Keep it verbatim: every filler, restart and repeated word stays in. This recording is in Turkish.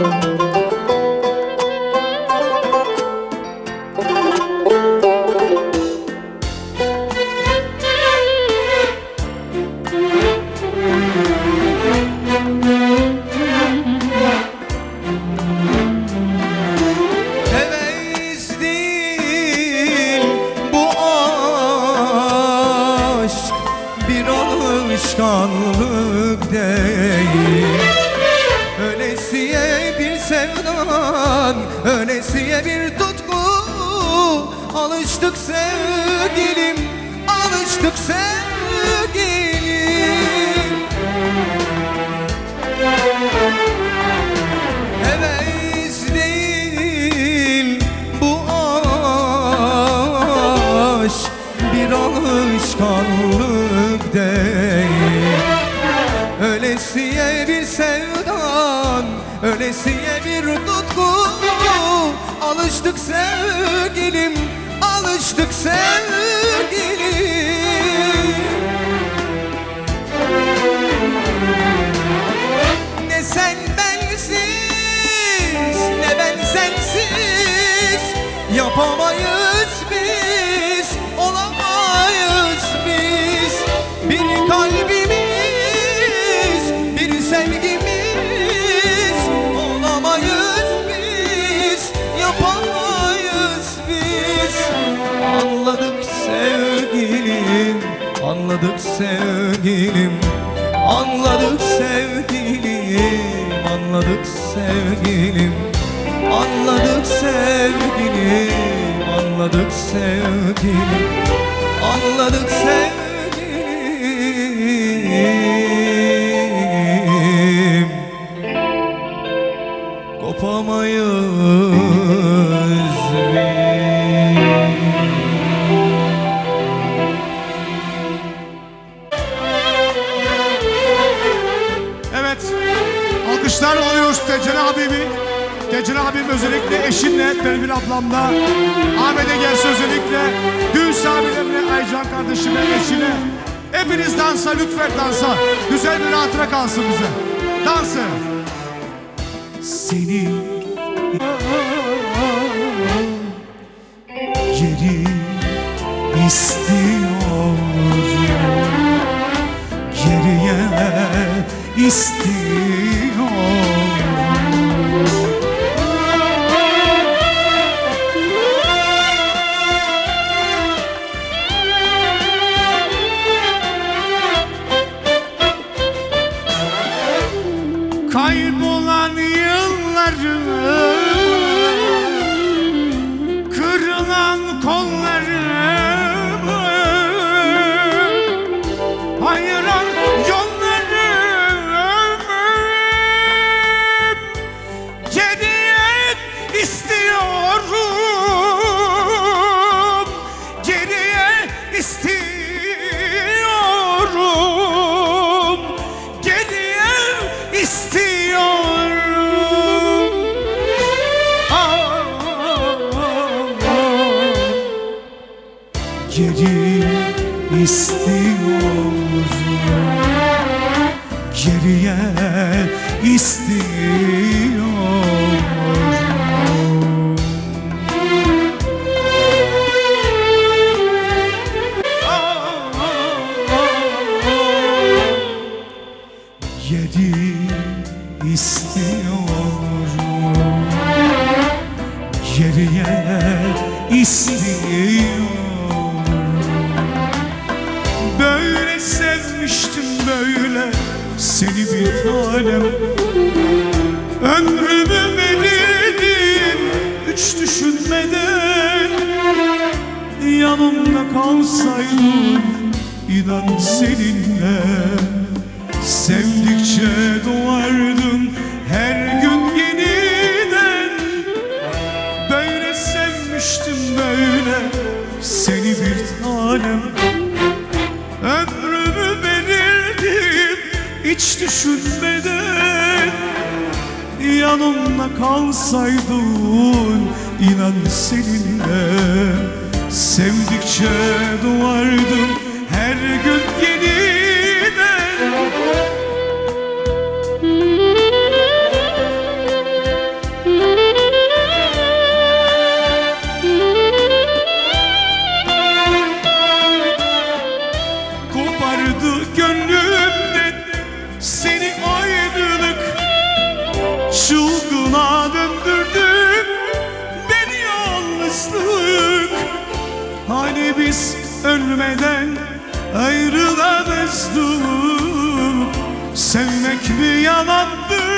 alışkanlık değil. Ölesiye bir sevdan, ölesiye bir tutku. Alıştık sevgilim, alıştık sevgilim. Heves değil bu aşk, bir alışkanlık değil. Ölesiye bir sevdan, ölesiye bir tutku. Alıştık sevgilim, alıştık sevgilim. Ne sen bensiz, ne ben sensiz. Yapamayız biz, olamayız biz. Bir kalbimiz, bir sevgimiz. Olamayız biz, yapamayız biz. Anladık sevgilim, anladık sevgilim. Anladık sevgilim, anladık sevgilim. Anladık sevgilim, anladık sevgilim. Anladık sevgilim. Kopamayız biz. Alkışlar alıyoruz Tecel abimi. Tecel abim özellikle eşimle, Pervin ablamla, Ahmet'e gelse özellikle, düğün sahibilerine, Aycan kardeşime, eşine. Hepiniz dansa, lütfen dansa. Güzel bir hatıra kalsın bize. Dansı. Seni geri istiyorum, geriye istiyorum. Kaybolan yıllarım, kırılan kollarım, hayran yollarım, geriye istiyorum, geriye istiyorum, geriye istiyorum. Geri istiyorum, geriye istiyorum. Geri istiyorum, geriye istiyorum. Böyle sevmiştim, böyle seni bir tanem. Ömrümü verirdim hiç düşünmeden. Yanımda kalsaydın inan seninle. Sevdikçe doğardın her gün yeniden. Böyle sevmiştim, böyle seni bir tanem. Ömrümü verirdim hiç düşünmeden. Yanımda kalsaydın inan seninle. Sevdikçe doğardım her gün yeniden. Hani biz ölmeden ayrılamazdık. Sevmek mi yalandı,